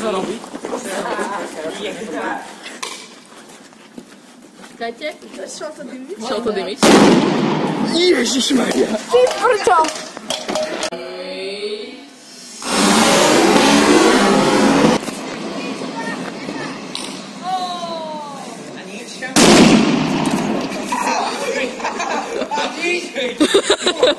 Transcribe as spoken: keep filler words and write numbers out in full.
zarobić. Czekajcie. Trzeba to dymić? Trzeba to dymić. Jezus Maria! Ty wrócił! Dzisiaj!